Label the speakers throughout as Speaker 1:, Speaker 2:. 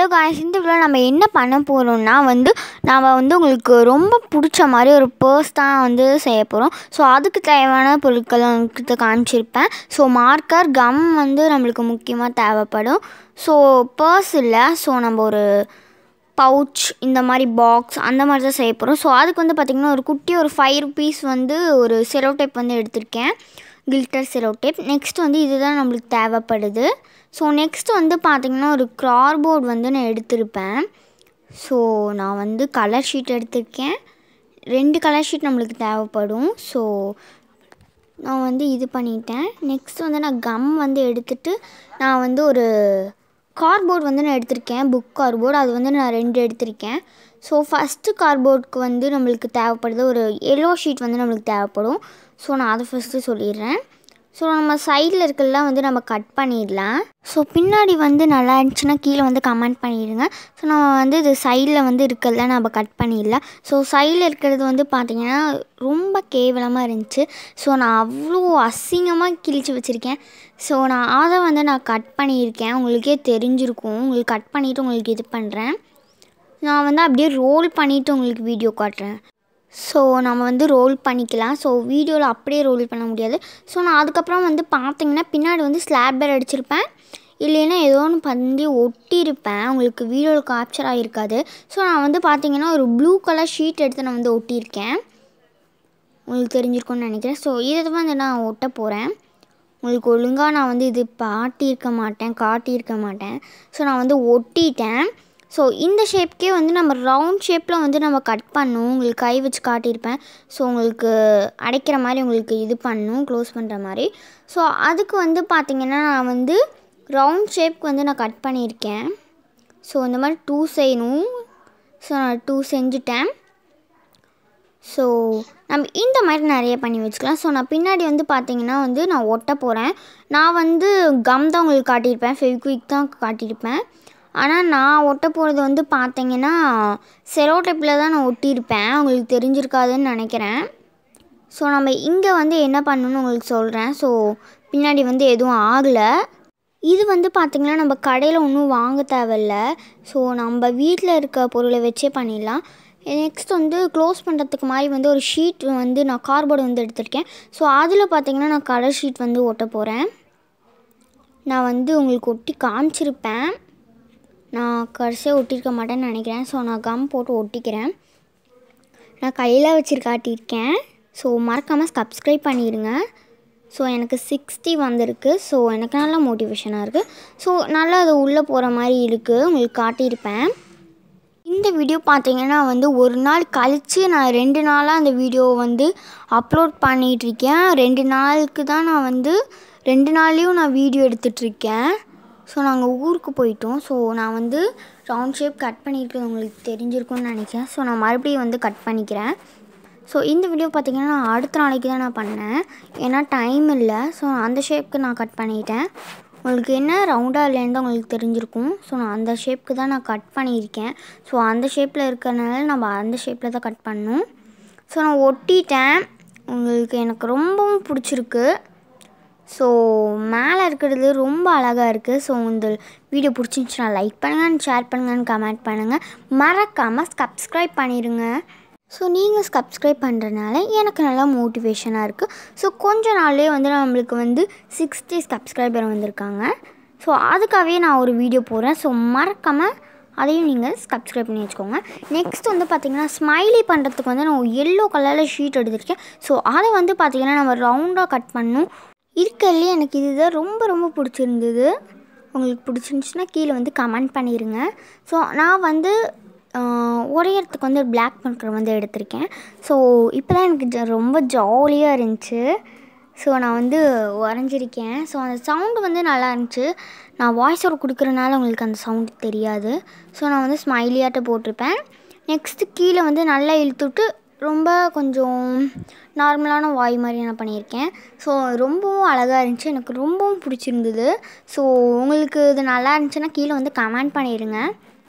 Speaker 1: Guys இந்த வீடியோல நம்ம என்ன பண்ண போறோம்னா நாம உங்களுக்கு ரொம்ப பிடிச்ச மாதிரி ஒரு பர்ஸ் தான் செய்ய போறோம். சோ அதுக்கு தேவையான பொருட்களை உங்களுக்கு காமிச்சிருப்பேன். சோ மார்க்கர் கம் நமக்கு முக்கியமா தேவைப்படும். சோ பர்ஸ் இல்ல சோ நம்ம ஒரு பவுச் இந்த மாதிரி பாக்ஸ் அந்த மாதிரி தான் செய்ய போறோம். சோ அதுக்கு பாத்தீங்கன்னா ஒரு குட்டி ஒரு 5 ரூபீஸ் ஒரு செலோ டேப் எடுத்திருக்கேன். Glitter cello tape. நெக்ஸ்ட் இதுதான் நமக்கு தேவைப்படுது. ஸோ நெக்ஸ்ட் பார்த்திங்கன்னா ஒரு கார்ட்போர்ட் நான் எடுத்திருப்பேன். ஸோ நான் கலர் ஷீட் எடுத்திருக்கேன். 2 கலர் ஷீட் நம்மளுக்கு தேவைப்படும். ஸோ நான் இது பண்ணிட்டேன். நெக்ஸ்ட் நான் கம் எடுத்துகிட்டு நான் ஒரு கார்ட்போர்ட் நான் எடுத்திருக்கேன். புக் கார்ட்போர்ட் அது நான் 2 எடுத்திருக்கேன். ஸோ ஃபஸ்ட்டு கார்ட்போர்டுக்கு நம்மளுக்கு தேவைப்படுது ஒரு எல்லோ ஷீட் நம்மளுக்கு தேவைப்படும். ஸோ நான் அதை ஃபஸ்ட்டு சொல்லிடுறேன். ஸோ நம்ம சைடில் இருக்கிறதெல்லாம் நம்ம கட் பண்ணிடலாம். ஸோ பின்னாடி நல்லா இருந்துச்சுன்னா கீழே கமெண்ட் பண்ணிடுங்க. ஸோ நம்ம இது சைடில் இருக்கிறதெல்லாம் நம்ம கட் பண்ணிடலாம். ஸோ சைடில் இருக்கிறது பார்த்திங்கன்னா ரொம்ப கேவலமாக இருந்துச்சு. ஸோ நான் அவ்வளோ அசிங்கமாக கிழிச்சு வச்சுருக்கேன். ஸோ நான் அதை நான் கட் பண்ணியிருக்கேன். உங்களுக்கே தெரிஞ்சிருக்கும். உங்களுக்கு கட் பண்ணிவிட்டு உங்களுக்கு இது பண்ணுறேன். நான் அப்படியே ரோல் பண்ணிவிட்டு உங்களுக்கு வீடியோ காட்டுறேன். ஸோ நம்ம ரோல் பண்ணிக்கலாம். ஸோ வீடியோவில் அப்படியே ரோல் பண்ண முடியாது. ஸோ நான் அதுக்கப்புறம் பார்த்திங்கன்னா பின்னாடி ஸ்லாப் பேர் அடிச்சிருப்பேன். இல்லைன்னா ஏதோ ஒன்று ஒட்டியிருப்பேன். உங்களுக்கு வீடியோவில் கேப்சர் ஆகிருக்காது. ஸோ நான் பார்த்திங்கன்னா ஒரு ப்ளூ கலர் ஷீட் எடுத்து நான் ஒட்டியிருக்கேன். உங்களுக்கு தெரிஞ்சிருக்கும்னு நினைக்கிறேன். ஸோ இதை நான் ஒட்ட போகிறேன். உங்களுக்கு ஒழுங்காக நான் இது காட்டியிருக்க மாட்டேன். ஸோ நான் ஒட்டிட்டேன். ஸோ இந்த ஷேப்க்கே நம்ம ரவுண்ட் ஷேப்பில் நம்ம கட் பண்ணணும். உங்களுக்கு கை வச்சு காட்டியிருப்பேன். ஸோ உங்களுக்கு அடைக்கிற மாதிரி உங்களுக்கு இது பண்ணணும், க்ளோஸ் பண்ணுற மாதிரி. ஸோ அதுக்கு பார்த்திங்கன்னா நான் ரவுண்ட் ஷேப்க்கு நான் கட் பண்ணியிருக்கேன். ஸோ இந்த மாதிரி 2 செய்யணும். ஸோ நான் 2 செஞ்சுட்டேன். ஸோ நம்ம இந்த மாதிரி நிறைய பண்ணி வச்சுக்கலாம். ஸோ நான் பின்னாடி பார்த்திங்கன்னா நான் ஒட்ட போகிறேன். நான் கம் தான் உங்களுக்கு காட்டியிருப்பேன், ஃபெவிக்விக் தான் காட்டியிருப்பேன். ஆனால் நான் ஒட்ட போகிறது பார்த்திங்கன்னா செலோ டேப்பில் தான் நான் ஒட்டியிருப்பேன். உங்களுக்கு தெரிஞ்சிருக்காதுன்னு நினைக்கிறேன். ஸோ நம்ம இங்கே என்ன பண்ணணும்னு உங்களுக்கு சொல்கிறேன். ஸோ பின்னாடி எதுவும் ஆகலை. இது பார்த்திங்கன்னா நம்ம கடையில் ஒன்றும் வாங்க தேவையில்ல. ஸோ நம்ம வீட்டில் இருக்க பொருளை வச்சே பண்ணிடலாம். நெக்ஸ்ட் க்ளோஸ் பண்ணுறதுக்கு மாதிரி ஒரு ஷீட் நான் கார்ட்போர்டு எடுத்திருக்கேன். ஸோ அதில் பார்த்திங்கன்னா நான் கலர் ஷீட் ஒட்ட போகிறேன். நான் உங்களுக்கு ஒட்டி காமிச்சிருப்பேன். நான் கடைசியாக ஒட்டியிருக்க மாட்டேன்னு நினைக்கிறேன். ஸோ நான் கம் போட்டு ஒட்டிக்கிறேன். நான் கையில் காட்டியிருக்கேன். ஸோ மறக்காமல் சப்ஸ்கிரைப் பண்ணிடுங்க. ஸோ எனக்கு 60 வந்திருக்கு. ஸோ எனக்கு நல்லா மோட்டிவேஷனாக இருக்குது. ஸோ நல்லா அது உள்ளே போகிற மாதிரி இருக்குது. உங்களுக்கு காட்டியிருப்பேன். இந்த வீடியோ பார்த்திங்கன்னா ஒரு நாள் கழித்து நான் 2 நாளாக அந்த வீடியோவை அப்லோட் பண்ணிகிட்ருக்கேன். 2 நாளுக்கு தான் நான் 2 நாள்லேயும் நான் வீடியோ எடுத்துகிட்ருக்கேன். ஸோ நாங்கள் ஊருக்கு போயிட்டோம். ஸோ நான் ரவுண்ட் ஷேப் கட் பண்ணியிருக்கிறது உங்களுக்கு தெரிஞ்சிருக்கும்னு நினைக்கிறேன். ஸோ நான் மறுபடியும் கட் பண்ணிக்கிறேன். ஸோ இந்த வீடியோ பார்த்திங்கன்னா நான் அடுத்த நாளைக்கு தான் நான் பண்ணேன். ஏன்னா டைம் இல்லை. ஸோ அந்த ஷேப்புக்கு நான் கட் பண்ணிட்டேன். உங்களுக்கு என்ன ரவுண்டாக இல்லைன்னு தான் உங்களுக்கு தெரிஞ்சிருக்கும். ஸோ நான் அந்த ஷேப்புக்கு தான் நான் கட் பண்ணியிருக்கேன். ஸோ அந்த ஷேப்பில் இருக்கிறனால நம்ம அந்த ஷேப்பில் தான் கட் பண்ணணும். ஸோ நான் ஒட்டிட்டேன். உங்களுக்கு எனக்கு ரொம்பவும் பிடிச்சிருக்கு. ஸோ மேலே இருக்கிறது ரொம்ப அழகாக இருக்குது. ஸோ இந்த வீடியோ பிடிச்சிருந்துச்சுன்னா லைக் பண்ணுங்கள், ஷேர் பண்ணுங்கன்னு கமெண்ட் பண்ணுங்கள். மறக்காமல் சப்ஸ்கிரைப் பண்ணிடுங்க. ஸோ நீங்கள் சப்ஸ்கிரைப் பண்ணுறதுனால எனக்கு நல்லா மோட்டிவேஷனாக இருக்குது. ஸோ கொஞ்ச நாள்லேயே நம்மளுக்கு 60 சப்ஸ்கிரைபர் வந்திருக்காங்க. ஸோ அதுக்காகவே நான் ஒரு வீடியோ போடுறேன். ஸோ மறக்காமல் அதையும் நீங்கள் சப்ஸ்கிரைப் பண்ணி வச்சுக்கோங்க. நெக்ஸ்ட் பார்த்திங்கன்னா ஸ்மைலி பண்ணுறதுக்கு நான் எல்லோ கலரில் ஷீட் எடுத்துருக்கேன். ஸோ அதை பார்த்திங்கன்னா நம்ம ரவுண்டாக கட் பண்ணணும். இருக்கிறதுலே எனக்கு இதுதான் ரொம்ப ரொம்ப பிடிச்சிருந்தது. உங்களுக்கு பிடிச்சிருந்துச்சுன்னா கீழே கமெண்ட் பண்ணிடுங்க. ஸோ நான் உடையறதுக்கு பிளாக் மார்க்கர் எடுத்திருக்கேன். ஸோ இப்போ தான் எனக்கு ரொம்ப ஜாலியாக இருந்துச்சு. ஸோ நான் வரைஞ்சிருக்கேன். ஸோ அந்த சவுண்டு நல்லா இருந்துச்சு. நான் வாய்ஸ் ஓவர் கொடுக்குறனால உங்களுக்கு அந்த சவுண்டு தெரியாது. ஸோ நான் ஸ்மைலியாட்ட போட்டிருப்பேன். நெக்ஸ்ட்டு கீழே நல்லா இழுத்துவிட்டு ரொம்ப கொஞ்சம் நார்மலான வாய் மாதிரி நான் பண்ணியிருக்கேன். ஸோ ரொம்பவும் அழகாக இருந்துச்சு. எனக்கு ரொம்பவும் பிடிச்சிருந்தது. ஸோ உங்களுக்கு இது நல்லா இருந்துச்சுன்னா கீழே கமெண்ட் பண்ணிடுங்க.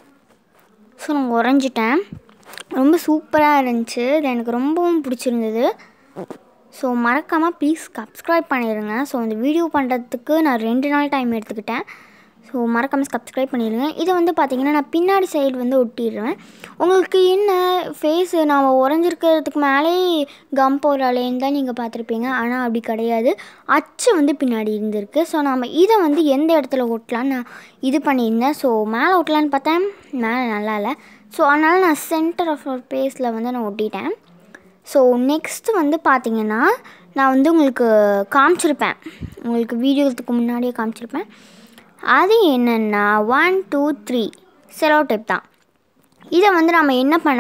Speaker 1: ஸோ நான் வரைஞ்சிட்டேன். ரொம்ப சூப்பராக இருந்துச்சு. இது எனக்கு ரொம்பவும் பிடிச்சிருந்தது. ஸோ மறக்காமல் ப்ளீஸ் சப்ஸ்கிரைப் பண்ணிடுங்க. ஸோ இந்த வீடியோ பண்ணுறதுக்கு நான் 2 நாள் டைம் எடுத்துக்கிட்டேன். ஸோ மறக்காமல் சப்ஸ்கிரைப் பண்ணிடுங்க. இதை வந்து பார்த்திங்கன்னா நான் பின்னாடி சைடு வந்து ஒட்டிடுவேன். உங்களுக்கு என்ன ஃபேஸு நான் உறைஞ்சிருக்கிறதுக்கு மேலே கம் போடுறாளேன்னு தான் நீங்கள் பார்த்துருப்பீங்க. ஆனால் அப்படி கிடையாது, அச்சு வந்து பின்னாடி இருந்திருக்கு. ஸோ நம்ம இதை வந்து எந்த இடத்துல ஒட்டலான்னு நான் இது பண்ணியிருந்தேன். ஸோ மேலே ஒட்டலான்னு பார்த்தேன், மேலே நல்லா இல்லை. ஸோ அதனால் நான் சென்டர் ஆஃப் ஃபேஸில் வந்து நான் ஒட்டிட்டேன். ஸோ நெக்ஸ்ட்டு வந்து பார்த்திங்கன்னா நான் வந்து உங்களுக்கு காமிச்சிருப்பேன், உங்களுக்கு வீடியோத்துக்கு முன்னாடியே காமிச்சிருப்பேன். அது என்னென்னா 1 2 3 செலோ டேப் தான். இதை வந்து நம்ம என்ன பண்ண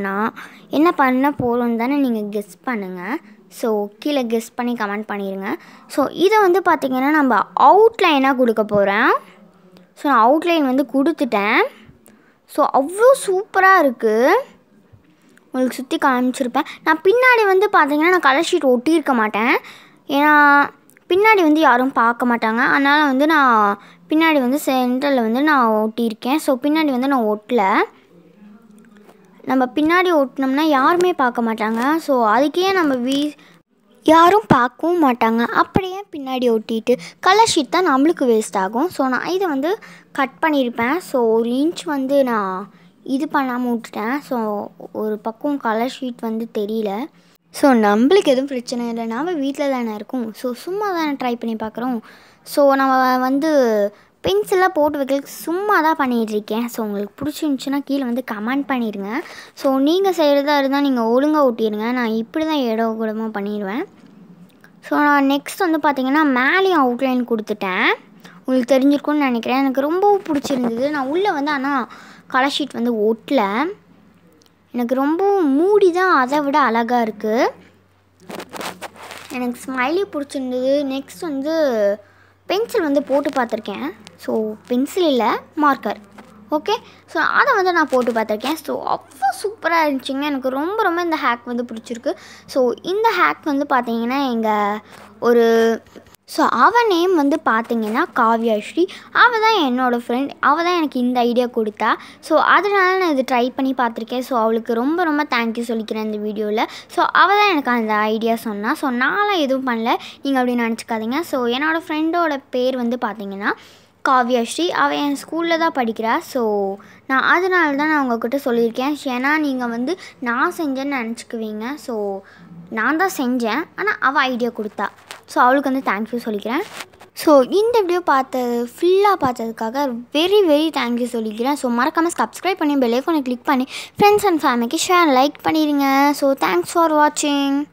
Speaker 1: போகிறோம் தானே நீங்கள் கெஸ் பண்ணுங்கள். ஸோ கீழே கெஸ் பண்ணி கமெண்ட் பண்ணிடுங்க. ஸோ இதை வந்து பார்த்திங்கன்னா நம்ம அவுட்லைனாக கொடுக்க போகிறேன். ஸோ நான் அவுட்லைன் வந்து கொடுத்துட்டேன். ஸோ அவ்வளோ சூப்பராக இருக்குது, உங்களுக்கு சுற்றி காமிச்சிருப்பேன். நான் பின்னாடி வந்து பார்த்திங்கன்னா நான் கலர் ஷீட் ஒட்டியிருக்க மாட்டேன், ஏன்னா பின்னாடி வந்து யாரும் பார்க்க மாட்டாங்க. அதனால் வந்து நான் பின்னாடி வந்து சென்டரில் வந்து நான் ஒட்டியிருக்கேன். ஸோ பின்னாடி வந்து நான் ஒட்டலை. நம்ம பின்னாடி ஒட்டினோம்னா யாருமே பார்க்க மாட்டாங்க. ஸோ அதுக்கே நம்ம யாரும் பார்க்கவும் மாட்டாங்க. அப்படியே பின்னாடி ஒட்டிட்டு கலர் ஷீட் தான் நம்மளுக்கு வேஸ்ட் ஆகும். ஸோ நான் இதை வந்து கட் பண்ணியிருப்பேன். ஸோ 1 இன்ச் வந்து நான் இது பண்ணாமல் விட்டுட்டேன். ஸோ ஒரு பக்கம் கலர் ஷீட் வந்து தெரியல. ஸோ நம்மளுக்கு எதுவும் பிரச்சனை இல்லை, நாம் வீட்டில் தானே இருக்கோம். ஸோ சும்மா தானே ட்ரை பண்ணி பார்க்குறோம். ஸோ நம்ம வந்து பென்சிலாக போட்டு வைக்கிறதுக்கு சும்மா தான் பண்ணிகிட்ருக்கேன். ஸோ உங்களுக்கு பிடிச்சிருந்துச்சின்னா கீழே வந்து கமெண்ட் பண்ணிடுங்க. ஸோ நீங்கள் செய்கிறதா இருந்தால் நீங்கள் ஒழுங்காக ஒட்டிடுங்க. நான் இப்படி தான் இடம் கூடமாக பண்ணிடுவேன். ஸோ நான் நெக்ஸ்ட் வந்து பார்த்திங்கன்னா மேலேயும் அவுட்லைன் கொடுத்துட்டேன். உங்களுக்கு தெரிஞ்சிருக்கும்னு நினைக்கிறேன். எனக்கு ரொம்பவும் பிடிச்சிருந்தது. நான் உள்ளே வந்து ஆனால் கலர் ஷீட் வந்து ஒட்டலை, எனக்கு ரொம்பவும் மூடி தான் அதை விட அழகாக இருக்குது. எனக்கு ஸ்மைலி பிடிச்சிருந்தது. நெக்ஸ்ட் வந்து பென்சில் வந்து போட்டு பார்த்துருக்கேன். ஸோ பென்சில் இல்லை, மார்க்கர். ஓகே, ஸோ அதை வந்து நான் போட்டு பார்த்துருக்கேன். ஸோ அவ்வளோ சூப்பராக இருந்துச்சுங்க. எனக்கு ரொம்ப இந்த ஹேக் வந்து பிடிச்சிருக்கு. ஸோ இந்த ஹேக் வந்து பார்த்திங்கன்னா அவள் நேம் வந்து பார்த்திங்கன்னா காவ்யாஸ்ரீ. அவள் தான் என்னோடய ஃப்ரெண்ட். அவள் தான் எனக்கு இந்த ஐடியா கொடுத்தா. ஸோ அதனால நான் இது ட்ரை பண்ணி பார்த்துருக்கேன். ஸோ அவளுக்கு ரொம்ப தேங்க்யூ சொல்லிக்கிறேன் இந்த வீடியோவில். ஸோ அவள் தான் எனக்கு அந்த ஐடியா சொன்னாள். ஸோ நான்லாம் எதுவும் பண்ணல, நீங்கள் அப்படி நினச்சிக்காதீங்க. ஸோ என்னோடய ஃப்ரெண்டோட பேர் வந்து பார்த்திங்கன்னா காவ்யாஸ்ரீ. அவள் என் ஸ்கூலில் தான் படிக்கிறா. ஸோ நான் அதனால தான் நான் உங்கள்கிட்ட சொல்லியிருக்கேன். ஏன்னா நீங்கள் வந்து நான் செஞ்சேன்னு நினச்சிக்குவீங்க. ஸோ நான் தான் செஞ்சேன், ஆனால் அவள் ஐடியா கொடுத்தா. ஸோ அவளுக்கு வந்து தேங்க்யூ சொல்லிக்கிறேன். ஸோ இந்த வீடியோ ஃபுல்லாக பார்த்ததுக்காக வெரி தேங்க்யூ சொல்லிக்கிறேன். ஸோ மறக்காமல் சப்ஸ்கிரைப் பண்ணி பெல் ஐகானை கிளிக் பண்ணி ஃப்ரெண்ட்ஸ் அண்ட் ஃபேமிலிக்கு ஷேர் லைக் பண்ணிடுங்க. ஸோ தேங்க்ஸ் ஃபார் வாட்சிங்.